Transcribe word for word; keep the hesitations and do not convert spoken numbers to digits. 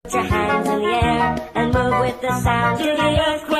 Put your hands in the air and move with the sound to the earthquake.